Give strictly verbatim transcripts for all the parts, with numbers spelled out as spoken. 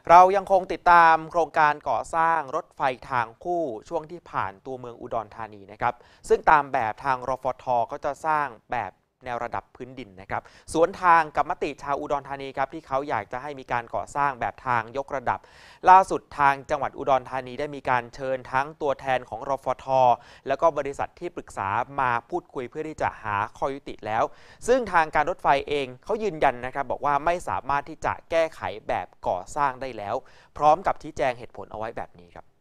เรายังคงติดตามโครงการก่อสร้างรถไฟทางคู่ช่วงที่ผ่านตัวเมืองอุดรธานีนะครับซึ่งตามแบบทางรฟท.ก็จะสร้างแบบแนวระดับพื้นดินนะครับสวนทางกับมติชาวอุดรธานีครับที่เขาอยากจะให้มีการก่อสร้างแบบทางยกระดับล่าสุดทางจังหวัดอุดรธานีได้มีการเชิญทั้งตัวแทนของรฟท.แล้วก็บริษัทที่ปรึกษามาพูดคุยเพื่อที่จะหาข้อยุติแล้วซึ่งทางการรถไฟเองเขายืนยันนะครับบอกว่าไม่สามารถที่จะแก้ไขแบบก่อสร้างได้แล้วพร้อมกับชี้แจงเหตุผลเอาไว้แบบนี้ครับ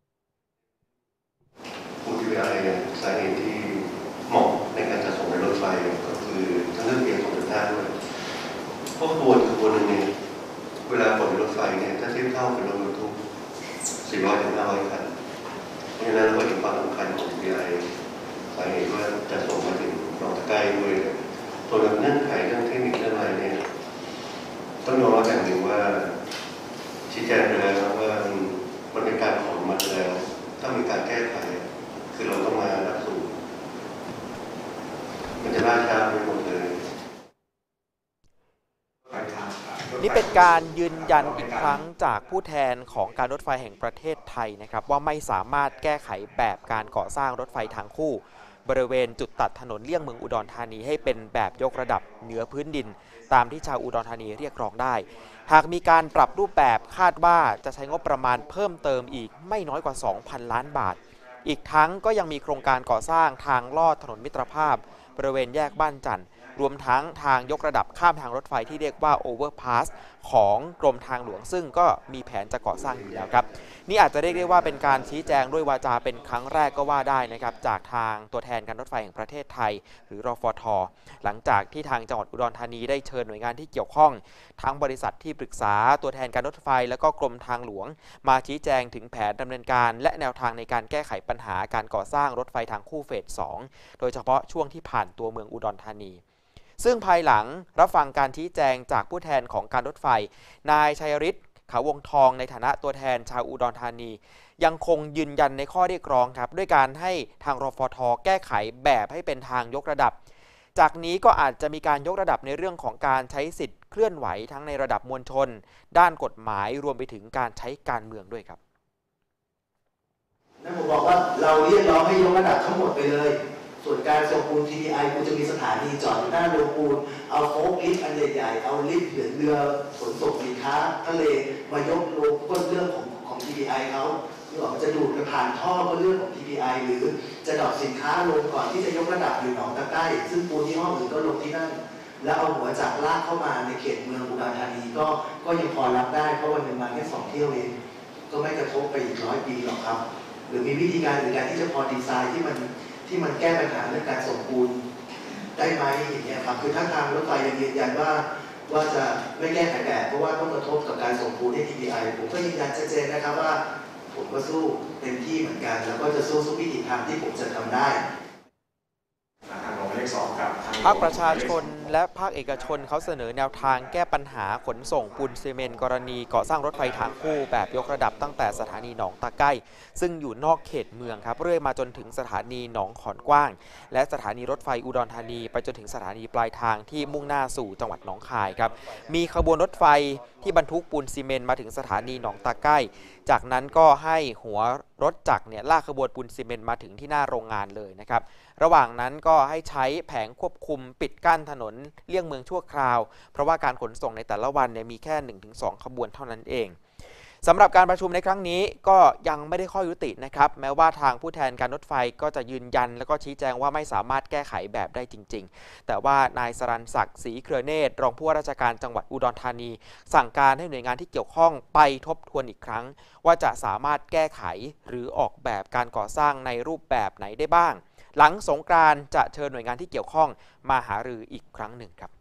ผู้ที่เป็นอะไรสาเหตุที่เหมาะในการจัดส่งในรถไฟก็คือทั้งเรื่องเกียร์ของท่านด้วยเพราะขบวนขบวนหนึ่งเนี่ยเวลาขนรถไฟเนี่ยถ้าเทียบเท่าเป็นรถบรรทุกสี่ร้อยถึงห้าร้อยคันเพราะฉะนั้นเราเห็นความสำคัญของ ที พี ไอ สาเหตุว่าจะส่งมาถึงหนองตะไคร้ด้วยตัวเงื่อนไขเรื่องเทคนิคเรื่องอะไรเนี่ยต้องยอมรับอย่างหนึ่งว่าชี้แจงไปแล้วว่ามันเป็นการขนมาแล้วถ้ามีการแก้ไขคือเราต้องมารับสูตรมันจะล่าช้าไปหมดเลยนี่เป็นการยืนยันอีกครั้งจากผู้แทนของการรถไฟแห่งประเทศไทยนะครับว่าไม่สามารถแก้ไขแบบการก่อสร้างรถไฟทางคู่บริเวณจุดตัดถนนเลี่ยงเมืองอุดรธานีให้เป็นแบบยกระดับเหนือพื้นดินตามที่ชาวอุดรธานีเรียกร้องได้หากมีการปรับรูปแบบคาดว่าจะใช้งบประมาณเพิ่มเติมอีกไม่น้อยกว่า สองพัน ล้านบาทอีกทั้งก็ยังมีโครงการก่อสร้างทางลอดถนนมิตรภาพบริเวณแยกบ้านจันทร์รวมทั้งทางยกระดับข้ามทางรถไฟที่เรียกว่าโอเวอร์พาสของกรมทางหลวงซึ่งก็มีแผนจะก่อสร้างอยู่แล้วครับนี่อาจจะเรียกได้ว่าเป็นการชี้แจงด้วยวาจาเป็นครั้งแรกก็ว่าได้นะครับจากทางตัวแทนการรถไฟแห่งประเทศไทยหรือรฟท.หลังจากที่ทางจังหวัดอุดรธานีได้เชิญหน่วยงานที่เกี่ยวข้องทั้งบริษัทที่ปรึกษาตัวแทนการรถไฟแล้วก็กรมทางหลวงมาชี้แจงถึงแผนดำเนินการและแนวทางในการแก้ไขปัญหาการก่อสร้างรถไฟทางคู่เฟสสองโดยเฉพาะช่วงที่ผ่านตัวเมืองอุดรธานีซึ่งภายหลังรับฟังการชี้แจงจากผู้แทนของการรถไฟนายชัยฤทธิ์เขาวงทองในฐานะตัวแทนชาวอุดรธานียังคงยืนยันในข้อเรียกร้องครับด้วยการให้ทางรฟท.แก้ไขแบบให้เป็นทางยกระดับจากนี้ก็อาจจะมีการยกระดับในเรื่องของการใช้สิทธิ์เคลื่อนไหวทั้งในระดับมวลชนด้านกฎหมายรวมไปถึงการใช้การเมืองด้วยครับนั่นผมบอกว่าเราเรียกร้องให้ยกระดับทั้งหมดไปเลยส่วนการส่งปูน ที พี ไอ คุณจะมีสถานีจอดอยู่หน้าโรงปูนเอาโฟล์คลิฟต์อันใหญ่ๆเอาลิฟต์เรือขนส่งสินค้าทะเลมายกลงก็เรื่องของของ ที พี ไอ เขาหรือว่าจะดูดกระผ่านท่อก็เรื่องของ ที พี ไอ หรือจะดรอปสินค้าลงก่อนที่จะยกระดับอยู่หนองตะไคร้ซึ่งปูนที่ห้องอื่นก็ลงที่นั่นแล้วเอาหัวจากลากเข้ามาในเขตเมืองอุดรธานีก็ก็ยังพอรับได้เพราะวันหนึ่งมาแค่สองเที่ยวเองก็ไม่กระทบไปอีกร้อยปีหรอกครับหรือมีวิธีการหรือการที่จะพอดีไซน์ที่มันที่มันแก้ปัญหาเรื่องการส่งปูนได้ไหมอย่างเงี้ยครับคือถ้าทางรถไฟยังยืนยันว่าว่าจะไม่แก้ไขแบบเพราะว่าต้องกระทบกับการส่งปูนให้ ที พี ไอ ผมก็ยืนยันชัดเจนนะครับว่าผมก็สู้เต็มที่เหมือนกันแล้วก็จะสู้ทุกวิถีทางที่ผมจะทำได้ภาคประชาชนและภาคเอกชนเขาเสนอแนวทางแก้ปัญหาขนส่งปูนซีเมนต์กรณีก่อสร้างรถไฟทางคู่แบบยกระดับตั้งแต่สถานีหนองตะไคร้ซึ่งอยู่นอกเขตเมืองครับเรื่อยมาจนถึงสถานีหนองขอนกว้างและสถานีรถไฟอุดรธานีไปจนถึงสถานีปลายทางที่มุ่งหน้าสู่จังหวัดหนองคายครับมีขบวนรถไฟที่บรรทุกปูนซีเมนต์มาถึงสถานีหนองตะไคร้จากนั้นก็ให้หัวรถจักรเนี่ยลากขบวนปูนซีเมนต์มาถึงที่หน้าโรงงานเลยนะครับระหว่างนั้นก็ให้ใช้แผงควบคุมปิดกั้นถนนเลี่ยงเมืองชั่วคราวเพราะว่าการขนส่งในแต่ละวันเนี่ยมีแค่ หนึ่งถึงสอง ขบวนเท่านั้นเองสำหรับการประชุมในครั้งนี้ก็ยังไม่ได้ข้อยุตินะครับแม้ว่าทางผู้แทนการรถไฟก็จะยืนยันแล้วก็ชี้แจงว่าไม่สามารถแก้ไขแบบได้จริงๆแต่ว่านายสรัญศักดิ์ศรีเครือเนตรรองผู้ว่าราชการจังหวัดอุดรธานีสั่งการให้หน่วยงานที่เกี่ยวข้องไปทบทวนอีกครั้งว่าจะสามารถแก้ไขหรือออกแบบการก่อสร้างในรูปแบบไหนได้บ้างหลังสงกรานต์จะเชิญหน่วยงานที่เกี่ยวข้องมาหารืออีกครั้งหนึ่งครับ